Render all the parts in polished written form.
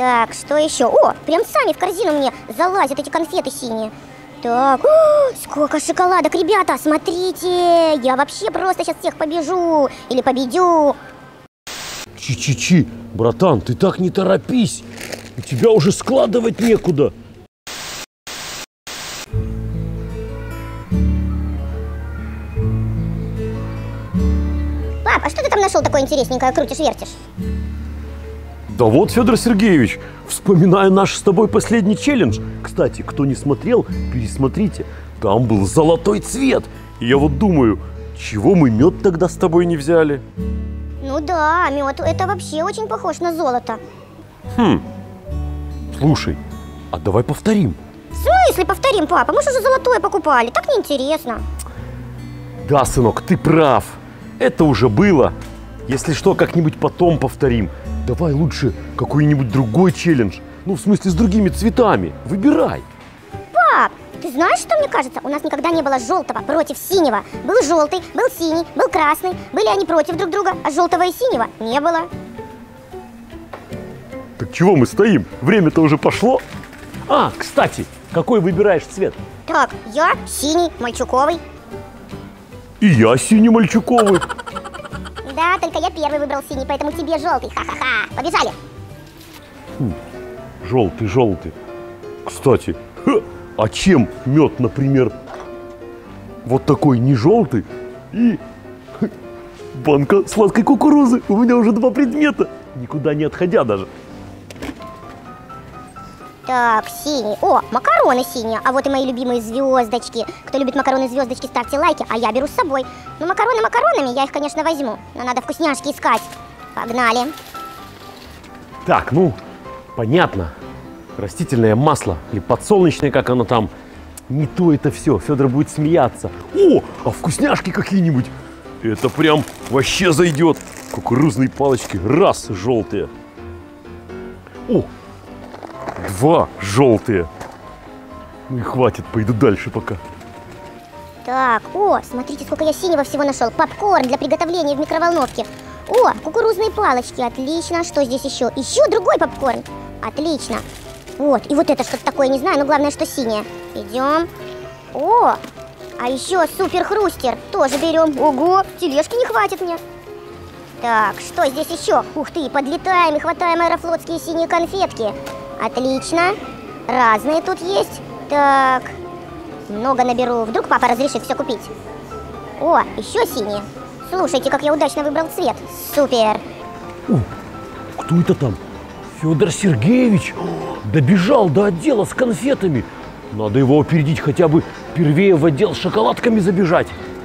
Так, что еще? О, прям сами в корзину мне залазят эти конфеты синие. Так, сколько шоколадок, ребята, смотрите. Я вообще просто сейчас всех побежу или победю. Чи-чи-чи, братан, ты так не торопись. У тебя уже складывать некуда. Пап, а что ты там нашел такое интересненькое, крутишь-вертишь? Да вот, Федор Сергеевич, вспоминаю наш с тобой последний челлендж. Кстати, кто не смотрел, пересмотрите. Там был золотой цвет. И я вот думаю, чего мы мед тогда с тобой не взяли? Ну да, мед это вообще очень похож на золото. Слушай, а давай повторим. В смысле повторим, папа? Мы же уже золотое покупали, так неинтересно. Да, сынок, ты прав. Это уже было. Если что, как-нибудь потом повторим. Давай лучше какой-нибудь другой челлендж. Ну, в смысле, с другими цветами. Выбирай. Пап, ты знаешь, что мне кажется? У нас никогда не было желтого против синего. Был желтый, был синий, был красный. Были они против друг друга, а желтого и синего не было. Так чего мы стоим? Время-то уже пошло. А, кстати, какой выбираешь цвет? Так, я синий, мальчуковый. И я синий-мальчуковый. Да, только я первый выбрал синий, поэтому тебе желтый. Ха-ха-ха. Побежали. Желтый. Кстати, а чем мед, например, вот такой не желтый и банка сладкой кукурузы? У меня уже 2 предмета, никуда не отходя даже. Так, синий. О, макароны синие. А вот и мои любимые звездочки. Кто любит макароны звездочки, ставьте лайки, а я беру с собой. Ну, макароны макаронами, я их, конечно, возьму. Но надо вкусняшки искать. Погнали. Так, ну, понятно. Растительное масло или подсолнечное, как оно там. Не то это все. Федор будет смеяться. О, а вкусняшки какие-нибудь. Это прям вообще зайдет. Кукурузные палочки. Раз, желтые. О, 2 желтые. Ну и хватит, пойду дальше пока. Так, о, смотрите, сколько я синего всего нашел. Попкорн для приготовления в микроволновке. О, кукурузные палочки, отлично. Что здесь еще? Еще другой попкорн. Отлично. Вот, и вот это что-то такое, не знаю, но главное, что синее. Идем. О, а еще супер хрустер. Тоже берем. Ого, тележки не хватит мне. Так, что здесь еще? Ух ты, подлетаем и хватаем аэрофлотские синие конфетки. Отлично. Разные тут есть. Так, много наберу. Вдруг папа разрешит все купить. О, еще синие. Слушайте, как я удачно выбрал цвет. Супер. Кто это там? Федор Сергеевич добежал до отдела с конфетами. Надо его опередить, хотя бы первее в отдел с шоколадками забежать.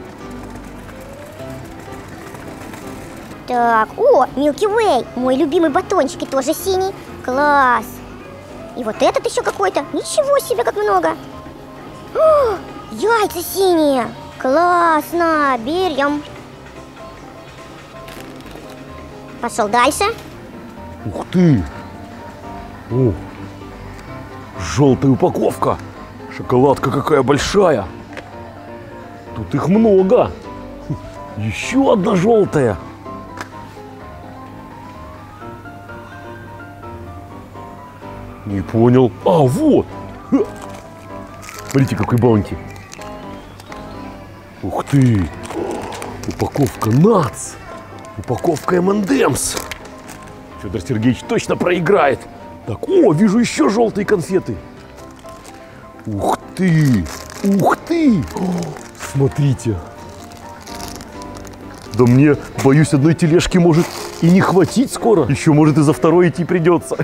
Так, о, Milky Way. Мой любимый батончик и тоже синий. Класс. И вот этот еще какой-то. Ничего себе, как много. О, яйца синие. Классно. Берем. Пошел дальше. Ух ты! О, желтая упаковка. Шоколадка какая большая. Тут их много. Еще одна желтая. Не понял. А, вот. Смотрите, какой баунти. Ух ты. Упаковка Нац. Упаковка M&M's. Федор Сергеевич точно проиграет. Так, о, вижу еще желтые конфеты. Ух ты. Ух ты. Смотрите. Да мне, боюсь, одной тележки может и не хватить скоро. Еще, может, и за второй идти придется.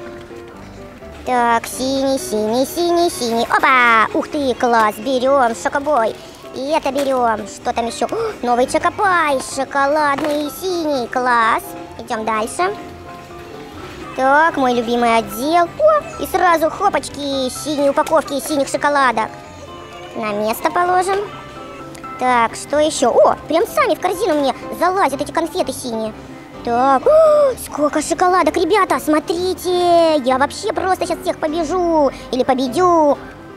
Так, синий, синий, синий, синий. Опа! Ух ты, класс, берем, шокобой. И это берем. Что там еще? О, новый чокопай, шоколадный и синий. Класс. Идем дальше. Так, мой любимый отдел. О, и сразу хопочки, синие упаковки синих шоколадок. На место положим. Так, что еще? О, прям сами в корзину мне залазят эти конфеты синие. Так, о, сколько шоколадок, ребята, смотрите. Я вообще просто сейчас всех побежу или победю.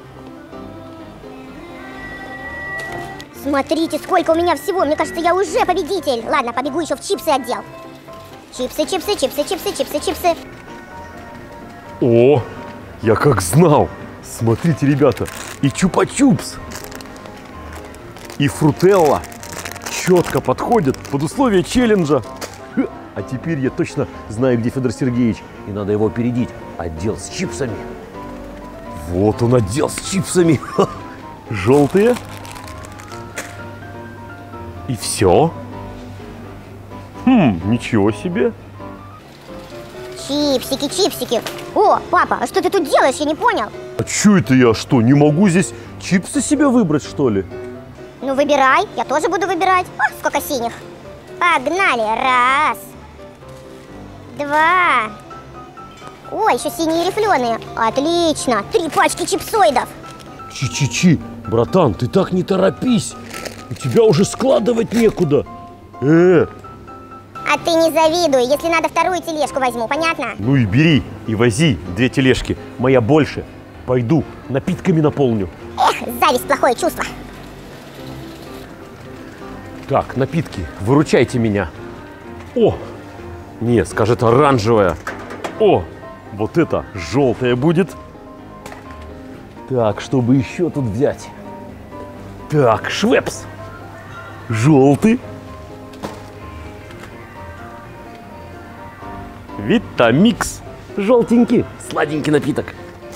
Смотрите, сколько у меня всего. Мне кажется, я уже победитель. Ладно, побегу еще в чипсы отдел. Чипсы, чипсы, чипсы, чипсы, чипсы, чипсы. О, я как знал. Смотрите, ребята, и чупа-чупс, и фрутелла четко подходят под условия челленджа. А теперь я точно знаю, где Федор Сергеевич, и надо его опередить. Отдел с чипсами. Вот он, отдел с чипсами. Желтые. И все. Ничего себе. Чипсики, чипсики. О, папа, а что ты тут делаешь? Я не понял. А что это я? Что, не могу здесь чипсы себе выбрать, что ли? Ну, выбирай. Я тоже буду выбирать. О, сколько синих. Погнали. Раз. Два. Ой, еще синие рифленые. Отлично. 3 пачки чипсоидов. Чи-чи-чи, братан, ты так не торопись. У тебя уже складывать некуда. А ты не завидуй. Если надо, вторую тележку возьму. Понятно? Ну и бери, и вози 2 тележки. Моя больше. Пойду, напитками наполню. Эх, зависть, плохое чувство. Так, напитки, выручайте меня. О, не, скажет оранжевая. О, вот это желтая будет. Так, чтобы еще тут взять. Так, Швепс. Желтый. Витамикс. Желтенький, сладенький напиток.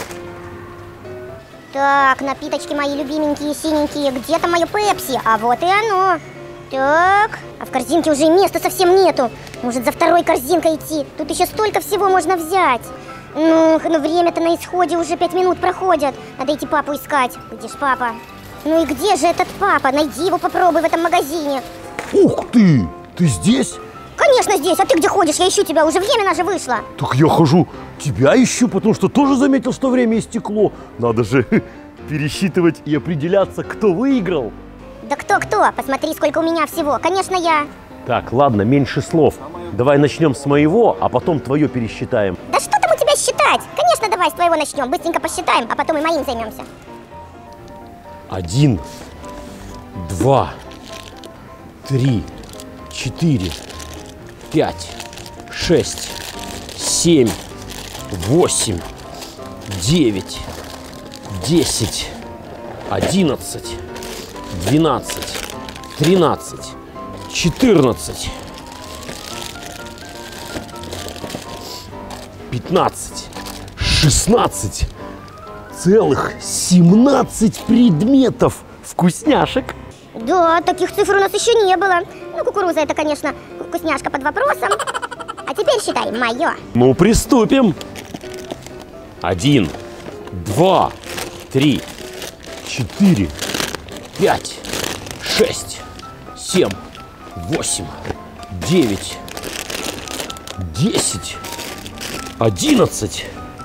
Так, напиточки мои любименькие, синенькие. Где-то мое пепси? А вот и оно. Так, а в корзинке уже места совсем нету. Может, за второй корзинкой идти? Тут еще столько всего можно взять. Ну время-то на исходе, уже 5 минут проходят. Надо идти папу искать. Где ж папа? Ну и где же этот папа? Найди его, попробуй в этом магазине. Ух ты! Ты здесь? Конечно здесь, а ты где ходишь? Я ищу тебя, уже время наше вышло. Так я хожу, тебя ищу, потому что тоже заметил, что время истекло. Надо же пересчитывать и определяться, кто выиграл. Да кто-кто? Посмотри, сколько у меня всего. Конечно, я. Так, ладно, меньше слов. Давай начнем с моего, а потом твое пересчитаем. Да что там у тебя считать? Конечно, давай с твоего начнем. Быстренько посчитаем, а потом и моим займемся. 1, 2, 3, 4, 5, 6, 7, 8, 9, 10, 11, 12, 13, 14, 15, 16, целых 17 предметов вкусняшек. Да, таких цифр у нас еще не было. Ну, кукуруза это, конечно, вкусняшка под вопросом. А теперь считай, мое. Ну, приступим. 1, 2, 3, 4, 5, 6, 7, 8, 9, 10, 11,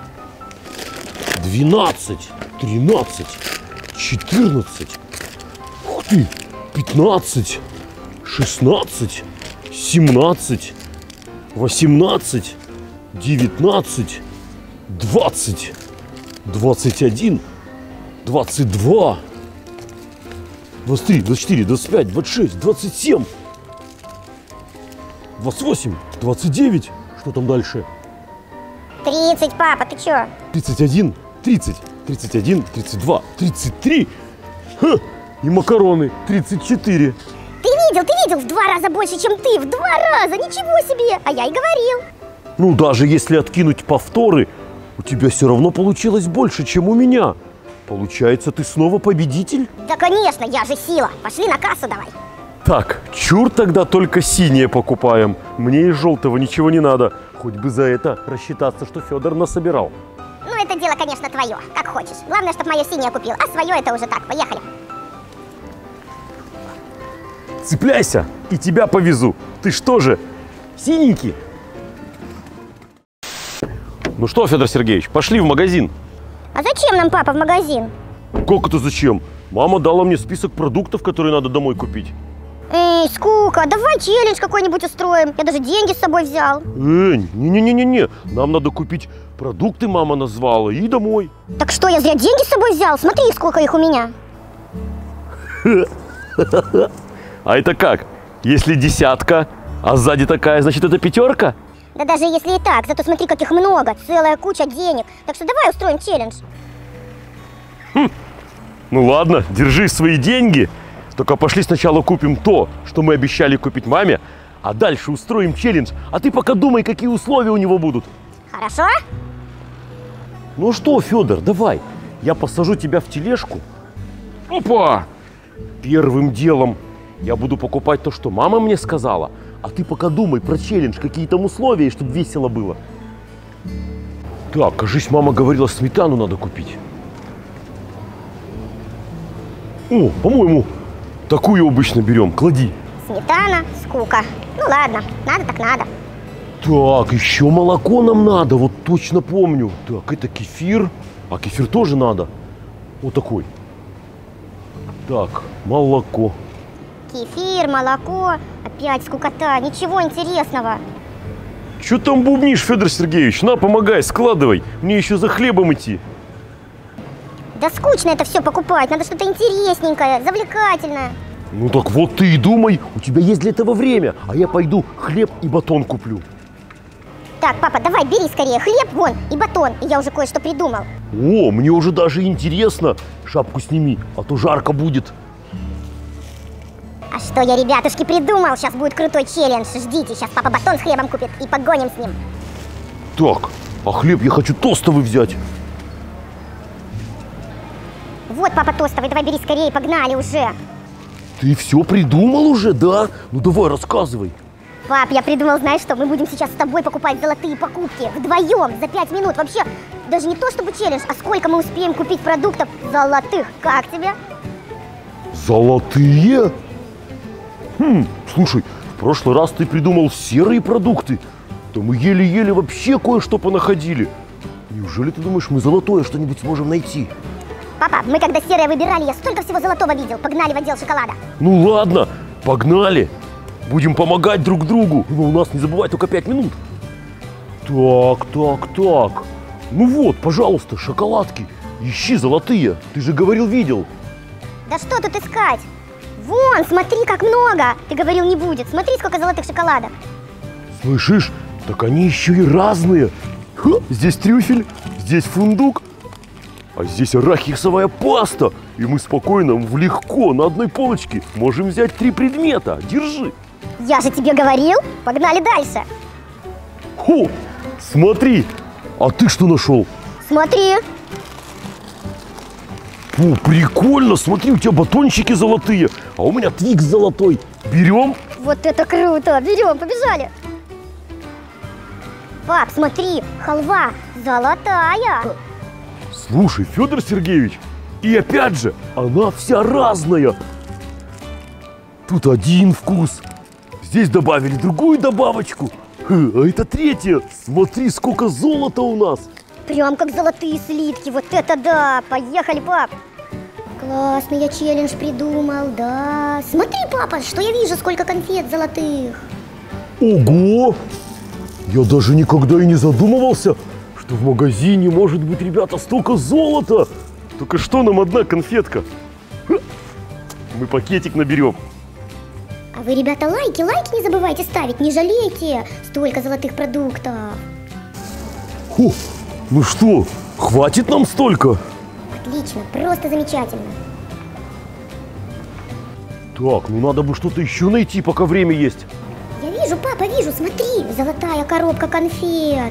12, 13, 14, ух ты, 15, 16, 17, 18, 19, 20, 21, 22, 23, 24, 25, 26, 27, 28, 29. Что там дальше? 30, папа, ты чё? 31, 30, 31, 32, 33. Ха! И макароны 34. Ты видел, в 2 раза больше, чем ты, в 2 раза, ничего себе, а я и говорил. Ну, даже если откинуть повторы, у тебя все равно получилось больше, чем у меня. Получается, ты снова победитель? Да, конечно, я же сила, пошли на кассу давай. Так, чур тогда только синее покупаем. Мне из желтого ничего не надо. Хоть бы за это рассчитаться, что Федор насобирал. Ну, это дело, конечно, твое, как хочешь. Главное, чтобы мое синее купил, а свое это уже так, поехали. Цепляйся, и тебя повезу. Ты что же, синенький? Ну что, Федор Сергеевич, пошли в магазин. А зачем нам папа в магазин? Как это зачем? Мама дала мне список продуктов, которые надо домой купить. Эй, скука, давай челлендж какой-нибудь устроим. Я даже деньги с собой взял. Не-не-не-не-не. Нам надо купить продукты, мама назвала, и домой. Так что, я зря деньги с собой взял? Смотри, сколько их у меня. А это как? Если десятка, а сзади такая, значит это 5? Да даже если и так, зато смотри, каких много, целая куча денег. Так что давай устроим челлендж. Ну ладно, держи свои деньги. Только пошли сначала купим то, что мы обещали купить маме, а дальше устроим челлендж. А ты пока думай, какие условия у него будут. Хорошо? Ну что, Федор, давай, я посажу тебя в тележку. Опа! Первым делом я буду покупать то, что мама мне сказала, а ты пока думай про челлендж, какие там условия, чтобы весело было. Так, кажись, мама говорила, сметану надо купить. О, по-моему, такую обычно берем, клади. Сметана, скука. Ну ладно, надо так надо. Так, еще молоко нам надо, вот точно помню. Так, это кефир, а кефир тоже надо. Вот такой. Так, молоко. Кефир, молоко, опять скукота, ничего интересного. Че там бубнишь, Федор Сергеевич? На, помогай, складывай. Мне еще за хлебом идти. Да скучно это все покупать, надо что-то интересненькое, завлекательное. Ну так вот ты и думай, у тебя есть для этого время, а я пойду хлеб и батон куплю. Так, папа, давай, бери скорее хлеб, вон, и батон, и я уже кое-что придумал. О, мне уже даже интересно. Шапку сними, а то жарко будет. А что я, ребятушки, придумал? Сейчас будет крутой челлендж, ждите, сейчас папа батон с хлебом купит и погоним с ним. Так, а хлеб я хочу тостовый взять. Вот, папа тостовый, давай бери скорее, погнали уже. Ты все придумал уже, да? Ну давай, рассказывай. Пап, я придумал, знаешь что, мы будем сейчас с тобой покупать золотые покупки вдвоем за 5 минут. Вообще, даже не то чтобы челлендж, а сколько мы успеем купить продуктов золотых. Как тебе? Золотые? Слушай, в прошлый раз ты придумал серые продукты. Да мы еле-еле вообще кое-что понаходили. Неужели ты думаешь, мы золотое что-нибудь сможем найти? Папа, мы когда серое выбирали, я столько всего золотого видел. Погнали в отдел шоколада. Ну ладно, погнали. Будем помогать друг другу. Но у нас, не забывай, только 5 минут. Так. Ну вот, пожалуйста, шоколадки. Ищи золотые. Ты же говорил, видел. Да что тут искать? Вон, смотри, как много. Ты говорил, не будет. Смотри, сколько золотых шоколадок. Слышишь? Так они еще и разные. Ха, здесь трюфель, здесь фундук, а здесь арахисовая паста. И мы спокойно, легко, на одной полочке можем взять 3 предмета. Держи. Я же тебе говорил. Погнали дальше. Хо, смотри. А ты что нашел? Смотри. О, прикольно. Смотри, у тебя батончики золотые, а у меня твикс золотой. Берем? Вот это круто. Берем, побежали. Пап, смотри, халва золотая. Слушай, Федор Сергеевич, и опять же, она вся разная. Тут один вкус, здесь добавили другую добавочку, а это третья. Смотри, сколько золота у нас. Прям как золотые слитки, вот это да. Поехали, пап. Классный я челлендж придумал, да. Смотри, папа, что я вижу, сколько конфет золотых. Ого! Я даже никогда и не задумывался, что в магазине может быть, ребята, столько золота. Только что нам одна конфетка? Мы пакетик наберем. А вы, ребята, лайки не забывайте ставить, не жалейте. Столько золотых продуктов. О, ну что, хватит нам столько? Отлично, просто замечательно. Так, ну надо бы что-то еще найти, пока время есть. Я вижу, папа, вижу, смотри, золотая коробка конфет.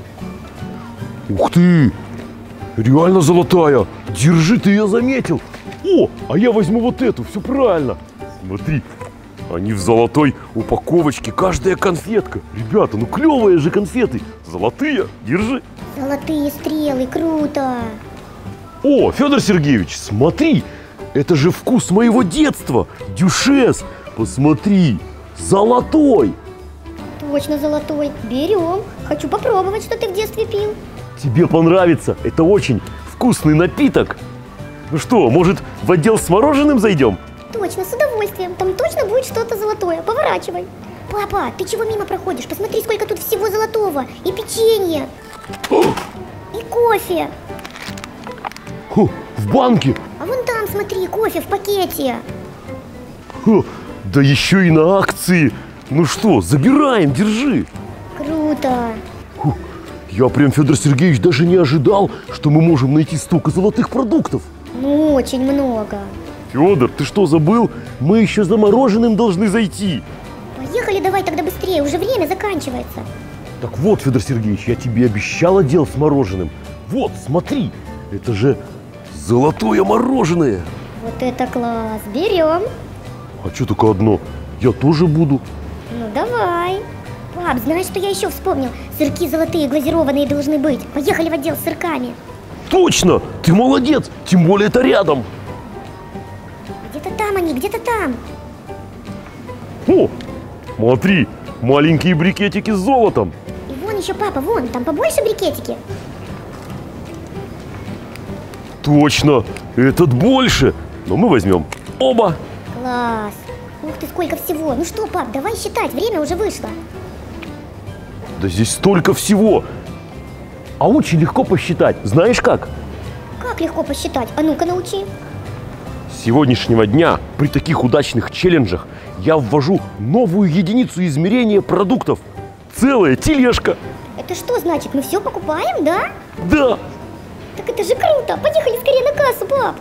Ух ты! Реально золотая! Держи, ты ее заметил! О, а я возьму вот эту, все правильно! Смотри, они в золотой упаковочке, каждая конфетка. Ребята, ну клевые же конфеты! Золотые, держи! Золотые стрелы, круто! О, Федор Сергеевич, смотри! Это же вкус моего детства! Дюшес! Посмотри! Золотой! Точно золотой. Берем. Хочу попробовать, что ты в детстве пил. Тебе понравится. Это очень вкусный напиток. Ну что, может, в отдел с мороженым зайдем? Точно, с удовольствием. Там точно будет что-то золотое. Поворачивай. Папа, ты чего мимо проходишь? Посмотри, сколько тут всего золотого. И печенье. И кофе. Хо, в банке. А вон там, смотри, кофе в пакете. Хо, да еще и на акции. Ну что, забираем, держи. Круто. круто! Фу, я прям, Федор Сергеевич, даже не ожидал, что мы можем найти столько золотых продуктов. Ну, очень много. Федор, ты что, забыл? Мы еще за мороженым должны зайти. Поехали давай тогда быстрее, уже время заканчивается. Так вот, Федор Сергеевич, я тебе обещал отдел с мороженым. Вот, смотри, это же золотое мороженое. Вот это класс, берем. А что только одно? Я тоже буду. Ну давай. Пап, знаешь, что я еще вспомнил? Сырки золотые глазированные должны быть. Поехали в отдел с сырками. Точно! Ты молодец! Тем более это рядом. Где-то там они, где-то там. О, смотри, маленькие брикетики с золотом. И вон еще, папа, вон, там побольше брикетики. Точно, этот больше. Но мы возьмем оба. Класс. Ух ты, сколько всего. Ну что, пап, давай считать, время уже вышло. Да здесь столько всего. А очень легко посчитать. Знаешь как? Как легко посчитать? А ну-ка научи. С сегодняшнего дня при таких удачных челленджах я ввожу новую единицу измерения продуктов. Целая тележка. Это что значит? Мы все покупаем, да? Да. Так это же круто. Поехали скорее на кассу, пап.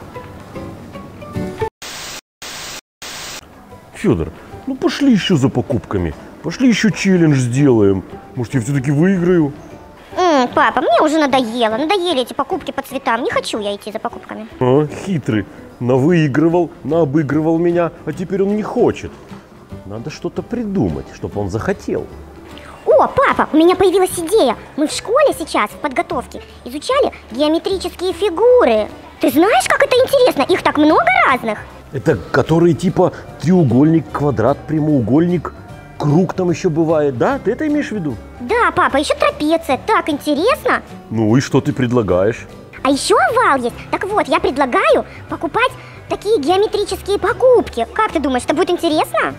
Федор, ну пошли еще за покупками. Пошли еще челлендж сделаем. Может, я все-таки выиграю? Папа, мне уже надоело. Надоели эти покупки по цветам. Не хочу я идти за покупками. А, хитрый. Навыигрывал, наобыгрывал меня, а теперь он не хочет. Надо что-то придумать, чтобы он захотел. О, папа, у меня появилась идея. Мы в школе сейчас, в подготовке, изучали геометрические фигуры. Ты знаешь, как это интересно? Их так много разных. Это которые типа треугольник, квадрат, прямоугольник, круг там еще бывает, да? Ты это имеешь в виду? Да, папа, еще трапеция. Так интересно. Ну и что ты предлагаешь? А еще овал есть. Так вот, я предлагаю покупать такие геометрические покупки. Как ты думаешь, это будет интересно?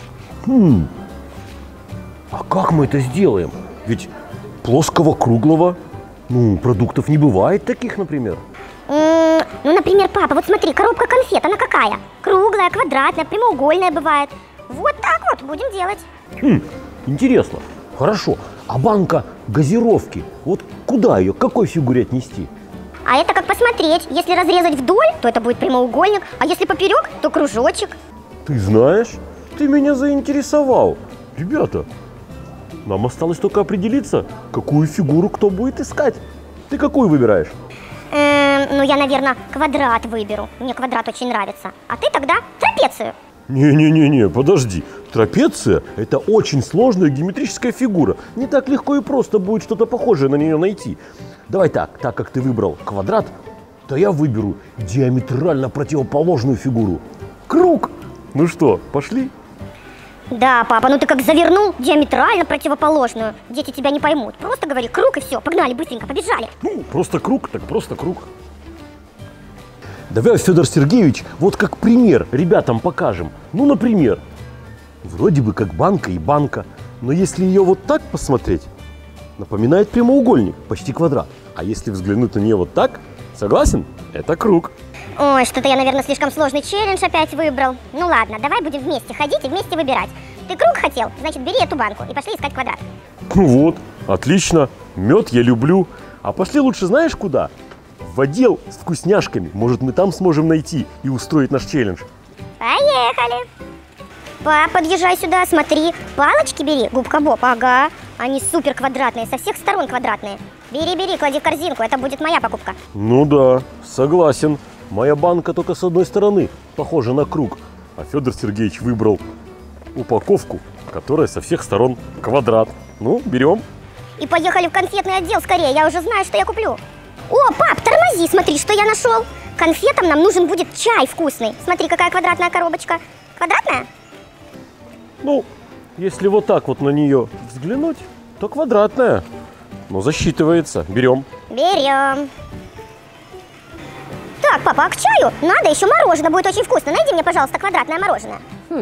А как мы это сделаем? Ведь плоского, круглого, продуктов не бывает таких, например. Ну, например, папа, вот смотри, коробка конфет, она какая? Круглая, квадратная, прямоугольная бывает. Вот так вот будем делать. Интересно. Хорошо. А банка газировки, вот куда ее, к какой фигуре отнести? А это как посмотреть. Если разрезать вдоль, то это будет прямоугольник, а если поперек, то кружочек. Ты знаешь, ты меня заинтересовал. Ребята, нам осталось только определиться, какую фигуру кто будет искать. Ты какую выбираешь? Ну, я, наверное, квадрат выберу. Мне квадрат очень нравится. А ты тогда трапецию. Не-не-не, подожди. Трапеция – это очень сложная геометрическая фигура. Не так легко и просто будет что-то похожее на нее найти. Давай так как ты выбрал квадрат, то я выберу диаметрально противоположную фигуру. Круг. Ну что, пошли? Да, папа, ну ты как завернул диаметрально противоположную. Дети тебя не поймут. Просто говори круг и все. Погнали, быстренько, побежали. Ну, просто круг, так просто круг. Давай, Федор Сергеевич, вот как пример ребятам покажем. Ну, например, вроде бы как банка и банка, но если ее вот так посмотреть, напоминает прямоугольник, почти квадрат. А если взглянуть на нее вот так, согласен? Это круг. Ой, что-то я, наверное, слишком сложный челлендж опять выбрал. Ну ладно, давай будем вместе ходить и вместе выбирать. Ты круг хотел? Значит, бери эту банку и пошли искать квадрат. Ну вот, отлично. Мед я люблю. А пошли лучше знаешь куда? В отдел с вкусняшками. Может, мы там сможем найти и устроить наш челлендж. Поехали. Пап, подъезжай сюда, смотри. Палочки бери, губка Боб, ага. Они супер квадратные, со всех сторон квадратные. Бери, клади в корзинку, это будет моя покупка. Ну да, согласен. Моя банка только с одной стороны, похожа на круг. А Федор Сергеевич выбрал упаковку, которая со всех сторон квадрат. Ну, берем. И поехали в конфетный отдел скорее, я уже знаю, что я куплю. О, пап, тормози, смотри, что я нашел. Конфетам нам нужен будет чай вкусный. Смотри, какая квадратная коробочка. Квадратная? Ну, если вот так вот на нее взглянуть, то квадратная. Но засчитывается. Берем. Берем. Так, папа, а к чаю надо еще мороженое, будет очень вкусно. Найди мне, пожалуйста, квадратное мороженое.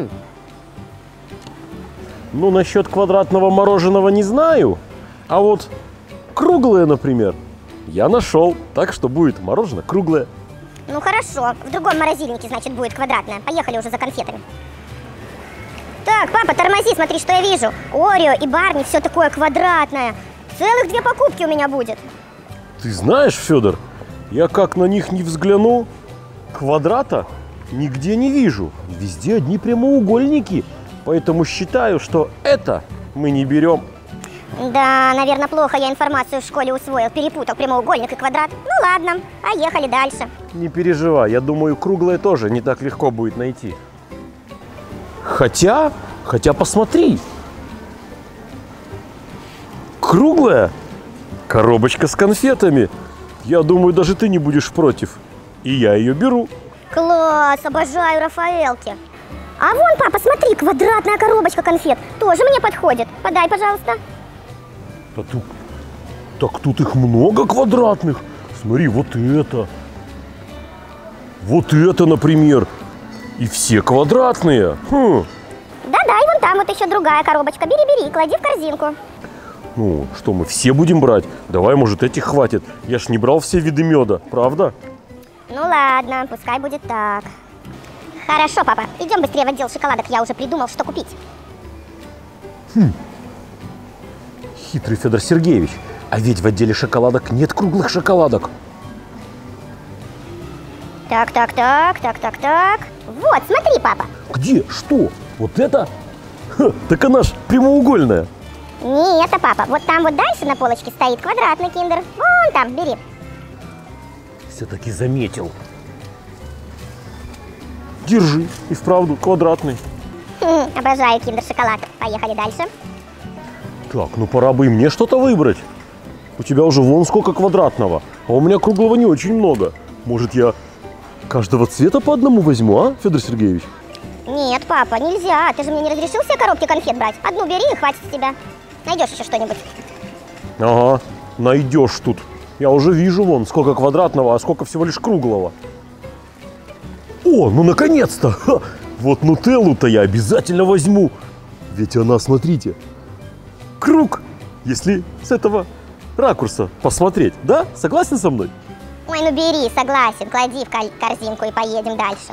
Ну, насчет квадратного мороженого не знаю. А вот круглое, например, я нашел. Так что будет мороженое круглое. Ну хорошо, в другом морозильнике, значит, будет квадратное. Поехали уже за конфетами. Так, папа, тормози, смотри, что я вижу. Орео и Барни, все такое квадратное. Целых 2 покупки у меня будет. Ты знаешь, Федор, я как на них не взгляну, квадрата нигде не вижу. Везде одни прямоугольники. Поэтому считаю, что это мы не берем. Да, наверное, плохо я информацию в школе усвоил. Перепутал прямоугольник и квадрат. Ну ладно, поехали дальше. Не переживай, я думаю, круглое тоже не так легко будет найти. Хотя посмотри. Круглая коробочка с конфетами. Я думаю, даже ты не будешь против. И я ее беру. Класс, обожаю Рафаэлки. А вон, папа, смотри, квадратная коробочка конфет. Тоже мне подходит. Подай, пожалуйста. Так тут их много квадратных. Смотри, вот это. Вот это, например. И все квадратные. Да-да, и вон там вот еще другая коробочка. Бери, клади в корзинку. Ну, что, мы все будем брать? Давай, может, этих хватит. Я ж не брал все виды меда, правда? Ну ладно, пускай будет так. Хорошо, папа, идем быстрее в отдел шоколадок. Я уже придумал, что купить. Хитрый Федор Сергеевич. А ведь в отделе шоколадок нет круглых шоколадок. Так. Вот, смотри, папа. Где? Что? Вот это? Так она ж прямоугольная. Не это, папа. Вот там вот дальше на полочке стоит квадратный киндер. Вон там, бери. Все-таки заметил. Держи. И вправду квадратный. Обожаю киндер-шоколад. Поехали дальше. Так, ну пора бы и мне что-то выбрать. У тебя уже вон сколько квадратного, а у меня круглого не очень много. Может, я каждого цвета по одному возьму, а, Федор Сергеевич? Нет, папа, нельзя. Ты же мне не разрешил все коробки конфет брать. Одну бери и хватит с тебя. Найдешь еще что-нибудь. Ага, найдешь тут. Я уже вижу вон сколько квадратного, а сколько всего лишь круглого. О, ну наконец-то! Ха! Вот нутеллу-то я обязательно возьму. Ведь она, смотрите, круг, если с этого ракурса посмотреть. Да? Согласен со мной? Ой, ну бери, согласен. Клади в корзинку и поедем дальше.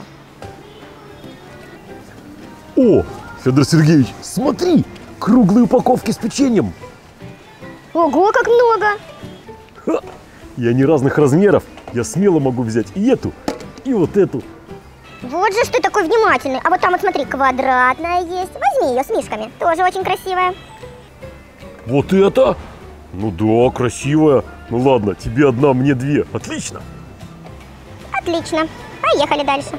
О, Федор Сергеевич, смотри, круглые упаковки с печеньем. Ого, как много! Ха! И они разных размеров. Я смело могу взять и эту, и вот эту. Вот же ж ты такой внимательный. А вот там вот смотри, квадратная есть. Возьми ее с мишками. Тоже очень красивая. Вот это? Ну да, красивая. Ну ладно, тебе одна, мне 2. Отлично. Отлично. Поехали дальше.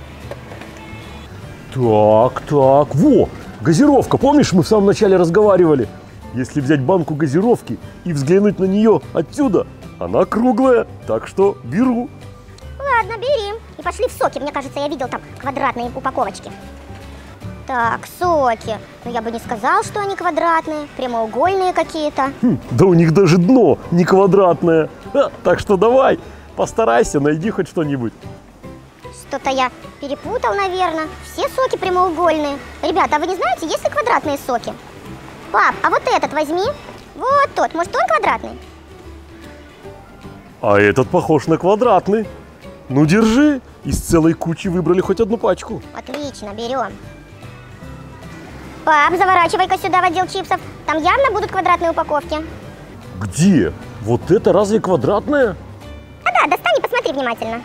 Так, во, газировка. Помнишь, мы в самом начале разговаривали? Если взять банку газировки и взглянуть на нее отсюда, она круглая, так что беру. Ладно, бери. И пошли в соки. Мне кажется, я видел там квадратные упаковочки. Так, соки. Но я бы не сказал, что они квадратные. Прямоугольные какие-то. Да у них даже дно не квадратное. Так что давай, постарайся, найди хоть что-нибудь. Что-то я перепутал, наверное. Все соки прямоугольные. Ребята, а вы не знаете, есть ли квадратные соки? Пап, а вот этот возьми. Вот тот. Может, он квадратный? А этот похож на квадратный. Ну, держи. Из целой кучи выбрали хоть одну пачку. Отлично, берем. Пап, заворачивай-ка сюда в отдел чипсов. Там явно будут квадратные упаковки. Где? Вот это разве квадратное? А да, достань и посмотри внимательно.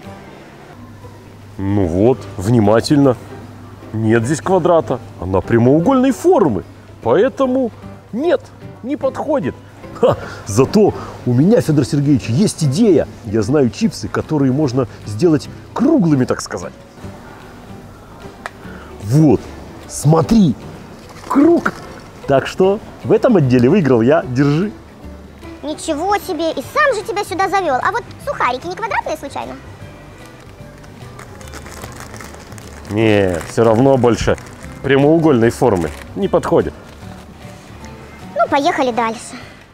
Ну вот, внимательно. Нет здесь квадрата. Она прямоугольной формы. Поэтому нет, не подходит. Ха, зато у меня, Федор Сергеевич, есть идея. Я знаю чипсы, которые можно сделать круглыми, так сказать. Вот, смотри, круг. Так что в этом отделе выиграл я. Держи. Ничего себе, и сам же тебя сюда завел. А вот сухарики не квадратные случайно? Не, все равно больше прямоугольной формы. Не подходит. Ну, поехали дальше.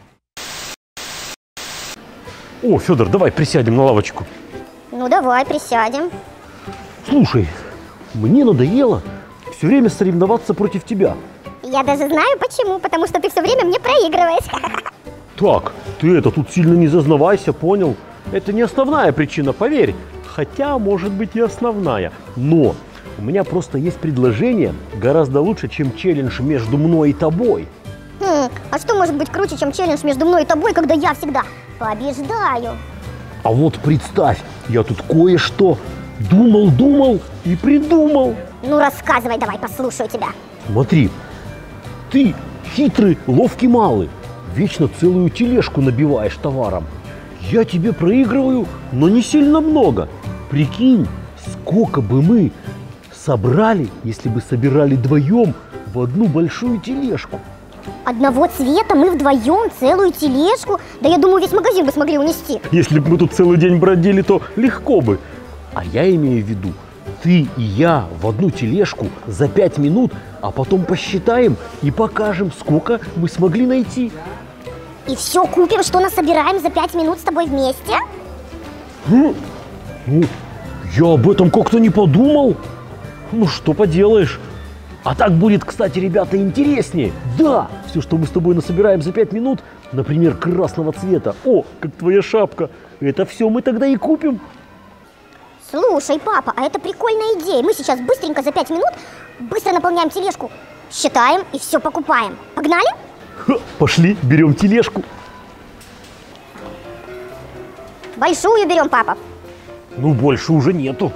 О, Федор, давай присядем на лавочку. Ну, давай, присядем. Слушай, мне надоело все время соревноваться против тебя. Я даже знаю почему, потому что ты все время мне проигрываешь. Так, ты это тут сильно не зазнавайся, понял? Это не основная причина, поверь. Хотя, может быть, и основная. Но у меня просто есть предложение гораздо лучше, чем челлендж между мной и тобой. А что может быть круче, чем челлендж между мной и тобой, когда я всегда побеждаю? А вот представь, я тут кое-что думал и придумал. Ну рассказывай давай, послушаю тебя. Смотри, ты хитрый, ловкий малый, вечно целую тележку набиваешь товаром. Я тебе проигрываю, но не сильно много. Прикинь, сколько бы мы собрали, если бы собирали вдвоем в одну большую тележку. Одного цвета мы вдвоем целую тележку? Да я думаю, весь магазин бы смогли унести. Если бы мы тут целый день бродили, то легко бы. А я имею в виду, ты и я в одну тележку за 5 минут, а потом посчитаем и покажем, сколько мы смогли найти. И все купим, что насобираем за 5 минут с тобой вместе? Ну, я об этом как-то не подумал. Ну, что поделаешь. А так будет, кстати, ребята, интереснее. Да, все, что мы с тобой насобираем за 5 минут, например, красного цвета. О, как твоя шапка. Это все мы тогда и купим. Слушай, папа, а это прикольная идея. Мы сейчас быстренько за 5 минут быстро наполняем тележку, считаем и все покупаем. Погнали? Ха, пошли, берем тележку. Большую берем, папа. Ну, больше уже нету.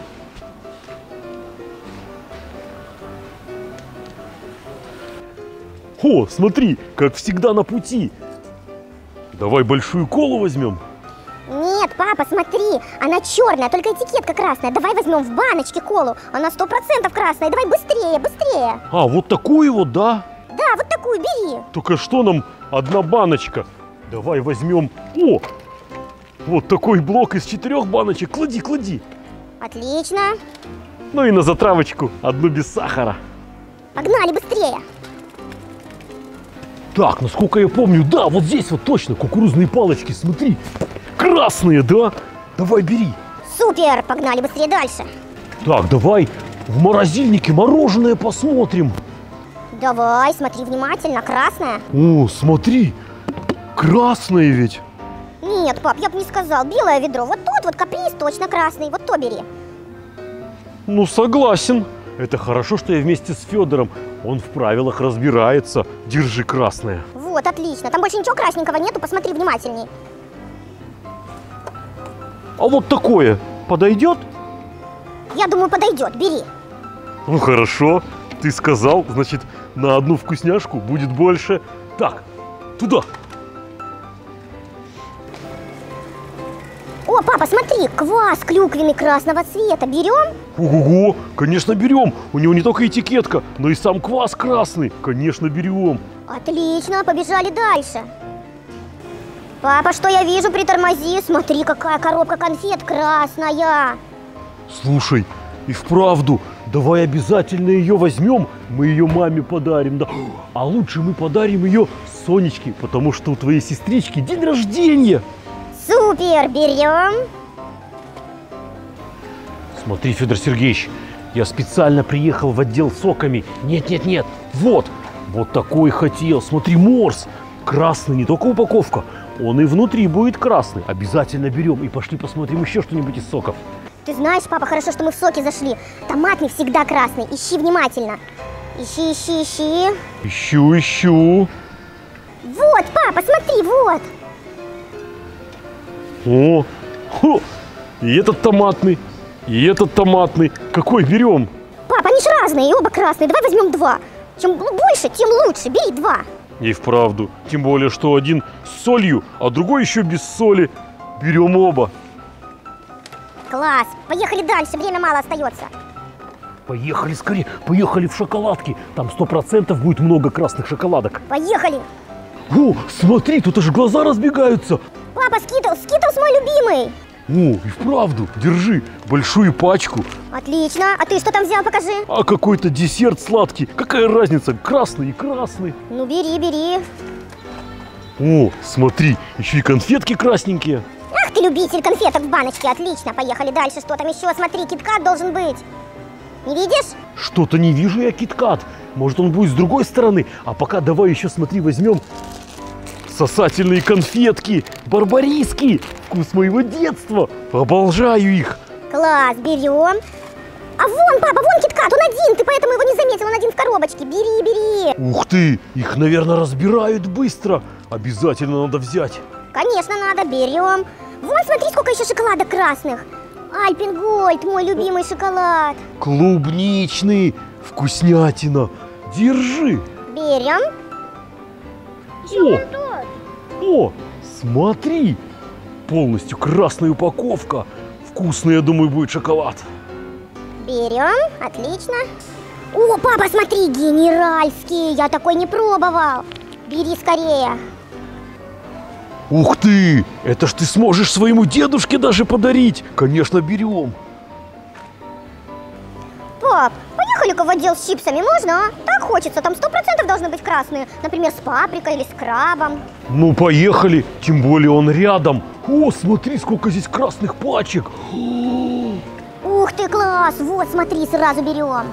О, смотри, как всегда на пути. Давай большую колу возьмем. Нет, папа, смотри, она черная, только этикетка красная. Давай возьмем в баночке колу, она 100% красная. Давай быстрее, быстрее. А, вот такую вот, да? Да, вот такую бери. Только что нам одна баночка? Давай возьмем, о, вот такой блок из 4 баночек. Клади, клади. Отлично. Ну и на затравочку одну без сахара. Погнали, быстрее. Так, насколько я помню, да, вот здесь вот точно кукурузные палочки, смотри. Красные, да? Давай бери. Супер, погнали быстрее дальше. Так, давай в морозильнике мороженое посмотрим. Давай, смотри внимательно, красная. О, смотри, красное ведь. Нет, пап, я бы не сказал, белое ведро. Вот тот вот каприз точно красный, вот то бери. Ну, согласен. Это хорошо, что я вместе с Федором. Он в правилах разбирается. Держи красное. Вот, отлично. Там больше ничего красненького нету, посмотри внимательней. А вот такое подойдет? Я думаю, подойдет, бери. Ну, хорошо. Ты сказал, значит, на одну вкусняшку будет больше. Так, туда. О, папа, смотри, квас клюквенный красного цвета. Берем? Ого, конечно, берем. У него не только этикетка, но и сам квас красный. Конечно, берем. Отлично, побежали дальше. Папа, что я вижу? Притормози. Смотри, какая коробка конфет красная. Слушай, и вправду, давай обязательно ее возьмем. Мы ее маме подарим. Да. А лучше мы подарим ее Сонечке, потому что у твоей сестрички день рождения. Супер, берем. Смотри, Федор Сергеевич, я специально приехал в отдел соками. Нет, вот такой хотел. Смотри, морс. Красный, не только упаковка, он и внутри будет красный. Обязательно берем и пошли посмотрим еще что-нибудь из соков. Ты знаешь, папа, хорошо, что мы в соки зашли. Томатный всегда красный. Ищи внимательно. Ищи. Ищу. Вот, папа, смотри, вот. О, и этот томатный, и этот томатный. Какой берем? Папа, они же разные, и оба красные. Давай возьмем 2. Чем больше, тем лучше. Бери 2. И вправду. Тем более, что один с солью, а другой еще без соли. Берем оба. Класс. Поехали дальше, время мало остается. Поехали скорее, поехали в шоколадки. Там 100% будет много красных шоколадок. Поехали. О, смотри, тут аж глаза разбегаются. Папа, Скитлс мой любимый. О, и вправду, держи большую пачку. Отлично. А ты что там взял, покажи. А какой-то десерт сладкий. Какая разница, красный и красный. Ну, бери. О, смотри, еще и конфетки красненькие. Ах ты любитель конфеток в баночке. Отлично. Поехали дальше. Что там еще? Смотри, киткат должен быть. Не видишь? Что-то не вижу я киткат. Может, он будет с другой стороны. А пока давай еще, смотри, возьмем сосательные конфетки. Барбариски. Вкус моего детства. Обожаю их. Класс, берем. А вон, папа, вон киткат, он один, ты поэтому его не заметил, он один в коробочке. Бери, бери. Ух ты, их, наверное, разбирают быстро. Обязательно надо взять. Конечно, надо, берем. Вон, смотри, сколько еще шоколадок красных. Альпенгольд, мой любимый шоколад. Клубничный, вкуснятина. Держи. Берем. О, смотри, полностью красная упаковка. Вкусный, я думаю, будет шоколад. Берем, отлично. О, папа, смотри, генеральский, я такой не пробовал. Бери скорее. Ух ты, это ж ты сможешь своему дедушке даже подарить. Конечно, берем. Пап, поехали-ка в отдел с чипсами, можно, а? Так хочется, там 100% должны быть красные. Например, с паприкой или с крабом. Ну, поехали, тем более он рядом. О, смотри, сколько здесь красных пачек. Ух ты, класс, вот, смотри, сразу берем.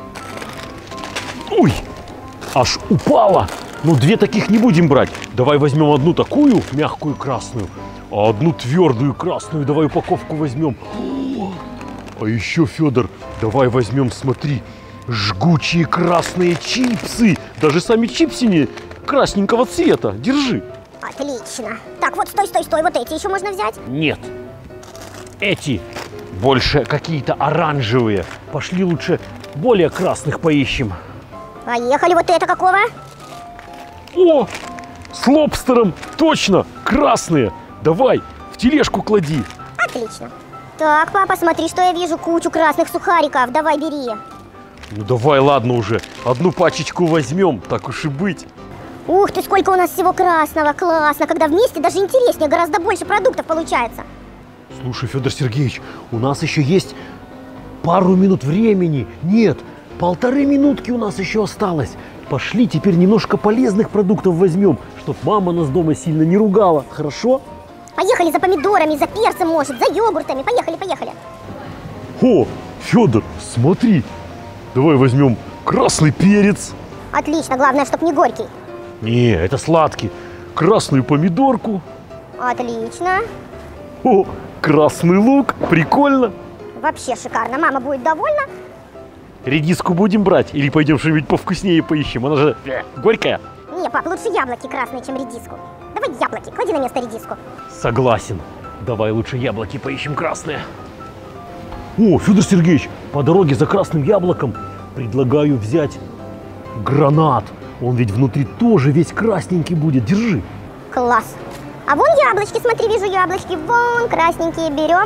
Ой, аж упала. Ну, две таких не будем брать. Давай возьмем одну такую, мягкую красную, а одну твердую красную. Давай упаковку возьмем. А еще, Федор, давай возьмем, смотри, жгучие красные чипсы. Даже сами чипсы не красненького цвета. Держи. Отлично. Так, вот, стой, стой, стой, вот эти еще можно взять? Нет. Эти больше какие-то оранжевые. Пошли лучше более красных поищем. Поехали, вот это какого? О, с лобстером, точно, красные. Давай, в тележку клади. Отлично. Так, папа, смотри, что я вижу, кучу красных сухариков. Давай, бери. Ну давай, ладно уже, одну пачечку возьмем, так уж и быть. Ух ты, сколько у нас всего красного, классно. Когда вместе даже интереснее, гораздо больше продуктов получается. Слушай, Федор Сергеевич, у нас еще есть пару минут времени. Нет, 1,5 минутки у нас еще осталось. Пошли, теперь немножко полезных продуктов возьмем, чтоб мама нас дома сильно не ругала, хорошо? Поехали за помидорами, за перцем, может, за йогуртами. Поехали, поехали. О, Федор, смотри, давай возьмем красный перец. Отлично, главное, чтоб не горький. Не, это сладкий. Красную помидорку. Отлично. О, красный лук, прикольно. Вообще шикарно, мама будет довольна. Редиску будем брать или пойдем что-нибудь повкуснее поищем? Она же горькая. Не, пап, лучше яблоки красные, чем редиску. Давай яблоки, клади на место редиску. Согласен. Давай лучше яблоки поищем красные. О, Федор Сергеевич, по дороге за красным яблоком предлагаю взять гранат. Он ведь внутри тоже весь красненький будет. Держи. Класс. А вон яблочки, смотри, вижу яблочки. Вон красненькие, берем.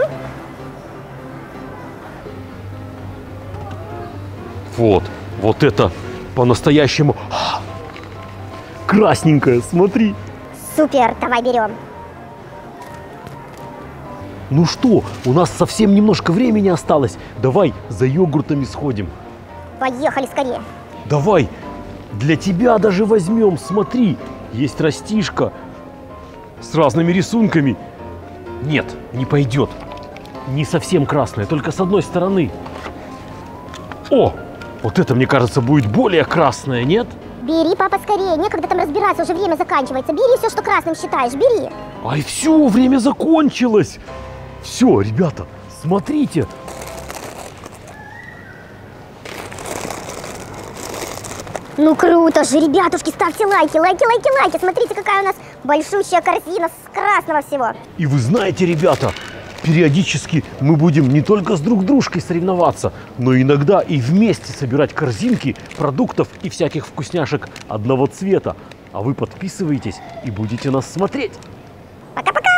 Вот это по-настоящему красненькое, смотри. Супер, давай берем. Ну что, у нас совсем немножко времени осталось. Давай за йогуртами сходим. Поехали скорее. Давай, для тебя даже возьмем. Смотри, есть растишка с разными рисунками. Нет, не пойдет. Не совсем красная, только с одной стороны. О, вот это, мне кажется, будет более красное, нет? Бери, папа, скорее. Некогда там разбираться, уже время заканчивается. Бери все, что красным считаешь, бери. Ай, все, время закончилось. Все, ребята, смотрите. Ну круто же, ребятушки, ставьте лайки, лайки, лайки, лайки. Смотрите, какая у нас большущая корзина с красного всего. И вы знаете, ребята, периодически мы будем не только с друг дружкой соревноваться, но иногда и вместе собирать корзинки продуктов и всяких вкусняшек одного цвета. А вы подписывайтесь и будете нас смотреть. Пока-пока!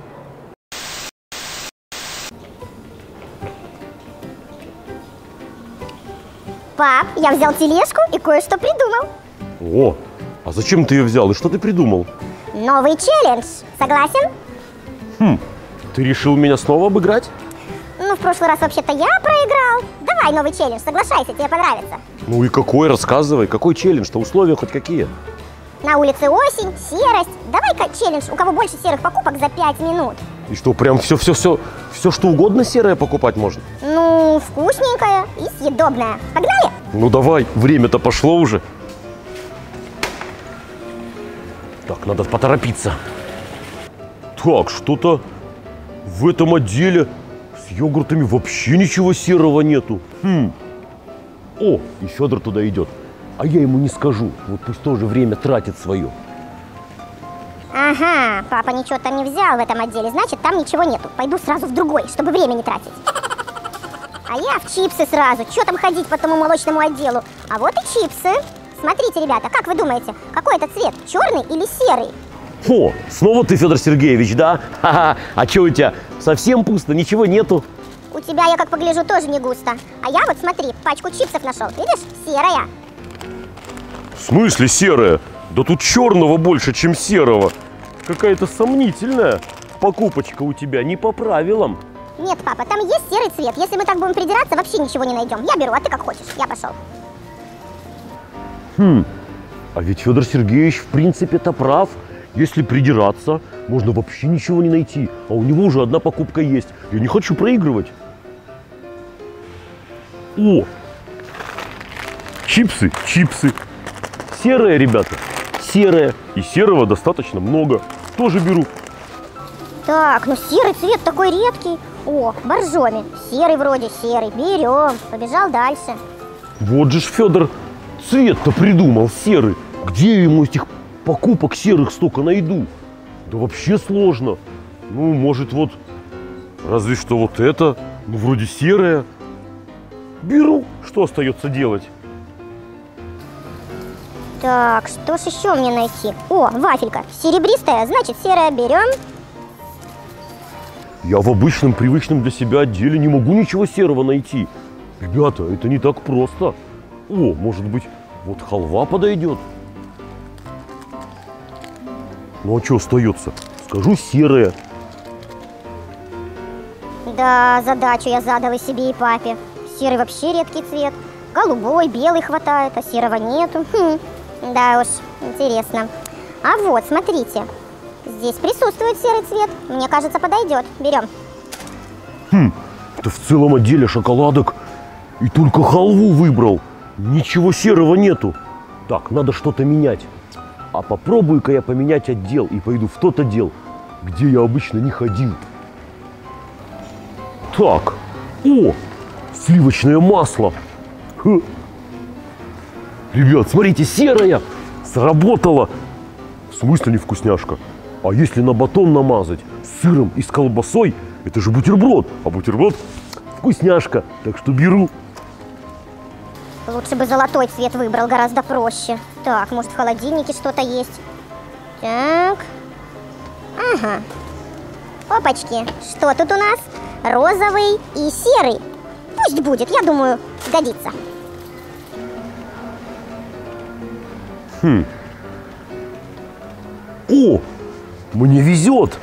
Пап, я взял тележку и кое-что придумал. О, а зачем ты ее взял и что ты придумал? Новый челлендж. Согласен? Ты решил меня снова обыграть? Ну, в прошлый раз вообще-то я проиграл. Давай новый челлендж, соглашайся, тебе понравится. Ну и какой, рассказывай, какой челлендж-то, условия хоть какие? На улице осень, серость. Давай-ка челлендж, у кого больше серых покупок за 5 минут. И что, прям все, что угодно серое покупать можно? Ну, вкусненькое и съедобное. Погнали? Ну давай, время-то пошло уже. Так, надо поторопиться. Так, что-то в этом отделе С йогуртами вообще ничего серого нету. О, и Федор туда идет. А я ему не скажу. Вот пусть тоже время тратит свое. Ага, папа ничего там не взял в этом отделе, значит, там ничего нету. Пойду сразу в другой, чтобы время не тратить. А я в чипсы сразу. Чё там ходить по тому молочному отделу? А вот и чипсы. Смотрите, ребята, как вы думаете, какой это цвет? Черный или серый? О, снова ты, Федор Сергеевич, да? Ха-ха. А что у тебя? Совсем пусто, ничего нету? У тебя, я как погляжу, тоже не густо. А я вот, смотри, пачку чипсов нашел. Видишь? Серая. В смысле серая? Да тут черного больше, чем серого. Какая-то сомнительная покупочка у тебя, не по правилам. Нет, папа, там есть серый цвет. Если мы так будем придираться, вообще ничего не найдем. Я беру, а ты как хочешь. Я пошел. А ведь Федор Сергеевич в принципе-то прав. Если придираться, можно вообще ничего не найти. А у него уже одна покупка есть. Я не хочу проигрывать. О! Чипсы, чипсы. Серые, ребята, серые. И серого достаточно много. Тоже беру. Так, ну серый цвет такой редкий. О, боржоми. Серый вроде, серый. Берем. Побежал дальше. Вот же ж Федор цвет-то придумал серый. Где я ему этих покупок серых столько найду? Да вообще сложно. Ну, может, вот, разве что вот это. Ну, вроде серое. Беру. Что остается делать? Так, что ж еще мне найти? О, вафелька. Серебристая, значит, серая берем. Я в обычном, привычном для себя отделе не могу ничего серого найти. Ребята, это не так просто. О, может быть, вот халва подойдет. Ну а что остается? Скажу серое. Да, задачу я задал и себе, и папе. Серый вообще редкий цвет. Голубой, белый хватает, а серого нету. Да уж, интересно. А вот, смотрите. Здесь присутствует серый цвет. Мне кажется, подойдет. Берем. Ты в целом отделе шоколадок и только халву выбрал. Ничего серого нету. Так, надо что-то менять. А попробую-ка я поменять отдел и пойду в тот отдел, где я обычно не ходил. Так, о, сливочное масло. Ребят, смотрите, серая. Сработала. В смысле не вкусняшка? А если на батон намазать с сыром и с колбасой, это же бутерброд. А бутерброд вкусняшка. Так что беру. Лучше бы золотой цвет выбрал, гораздо проще. Так, может, в холодильнике что-то есть. Так. Ага. Опачки. Что тут у нас? Розовый и серый. Пусть будет, я думаю, сгодится. О, мне везет.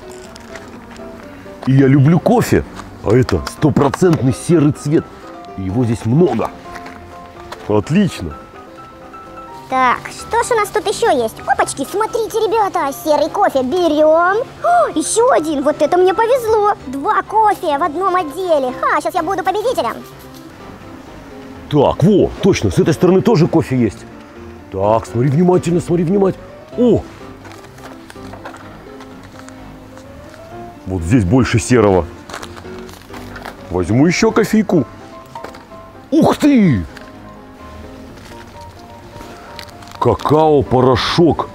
И я люблю кофе. А это стопроцентный серый цвет. И его здесь много. Отлично. Так, что ж у нас тут еще есть? Опачки, смотрите, ребята, серый кофе берем. О, еще один, вот это мне повезло. 2 кофе в одном отделе. Сейчас я буду победителем. Так, во, точно, с этой стороны тоже кофе есть. Так, смотри внимательно, смотри внимательно. О! Вот здесь больше серого. Возьму еще кофейку. Ух ты! Какао-порошок.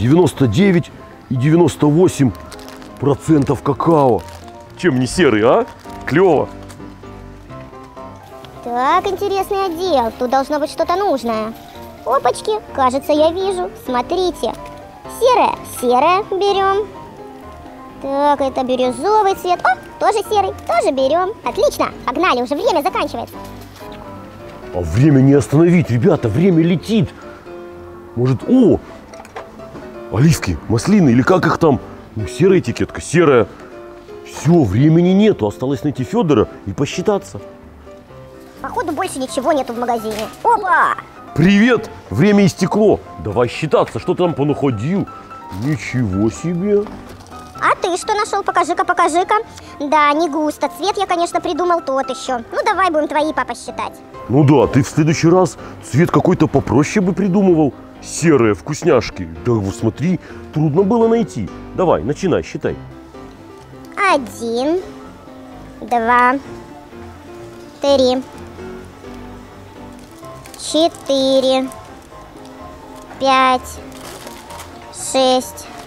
99,98% какао. Чем не серый, а? Клево. Так, интересный отдел. Тут должно быть что-то нужное. Опачки, кажется, я вижу. Смотрите. Серое. Серое берем. Так, это бирюзовый цвет. О, тоже серый. Тоже берем. Отлично. Погнали, уже время заканчивается. А время не остановить, ребята. Время летит. Может, о! Оливки, маслины или как их там? Ну, серая этикетка, серая. Все, времени нету. Осталось найти Федора и посчитаться. Походу, больше ничего нету в магазине. Опа! Привет! Время истекло. Давай считаться, что ты там понаходил. Ничего себе! А ты что нашел? Покажи-ка, покажи-ка. Да, не густо. Цвет я, конечно, придумал тот еще. Ну, давай будем твои, папа, считать. Ну да, ты в следующий раз цвет какой-то попроще бы придумывал. Серые вкусняшки. Да вот смотри, трудно было найти. Давай, начинай, считай. 1, 2, 3, 4, 5, 6,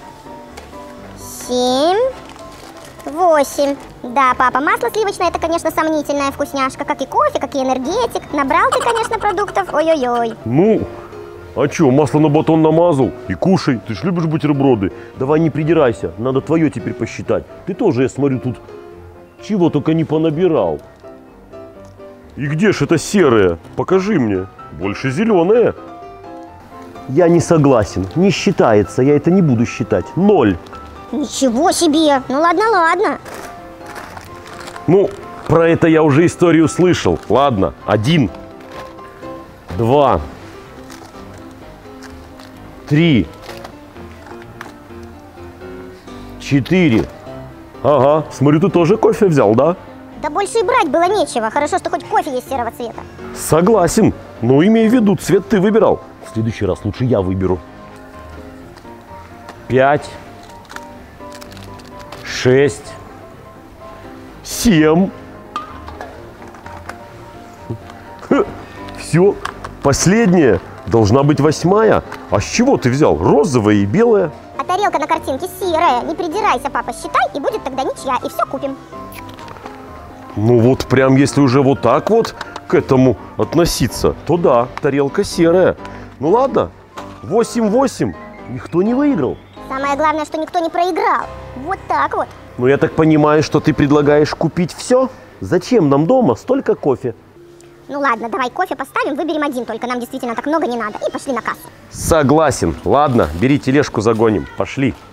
7, 8. Да, папа, масло сливочное — это, конечно, сомнительная вкусняшка, как и кофе, как и энергетик. Набрал ты, конечно, продуктов, ой-ой-ой. Ну, а чё, масло на батон намазал и кушай. Ты ж любишь бутерброды. Давай не придирайся, надо твое теперь посчитать. Ты тоже, я смотрю, тут чего только не понабирал. И где ж это серое? Покажи мне. Больше зеленое. Я не согласен, не считается, я это не буду считать. 0. Ничего себе! Ну ладно, ладно. Ну, про это я уже историю слышал. Ладно, 1, 2, 3, 4. Ага, смотрю, ты тоже кофе взял, да? Да больше и брать было нечего. Хорошо, что хоть кофе есть серого цвета. Согласен, но имей в виду, цвет ты выбирал. В следующий раз лучше я выберу. 5, 6, 7. Все, последняя. Должна быть 8. А с чего ты взял? Розовая и белая. А тарелка на картинке серая. Не придирайся, папа, считай, и будет тогда ничья, и все купим. Ну вот прям если уже вот так вот к этому относиться, то да, тарелка серая. Ну ладно, 8-8. Никто не выиграл. Самое главное, что никто не проиграл. Вот так вот. Ну я так понимаю, что ты предлагаешь купить все? Зачем нам дома столько кофе? Ну ладно, давай кофе поставим, выберем один, только нам действительно так много не надо. И пошли на кассу. Согласен. Ладно, бери тележку, загоним. Пошли.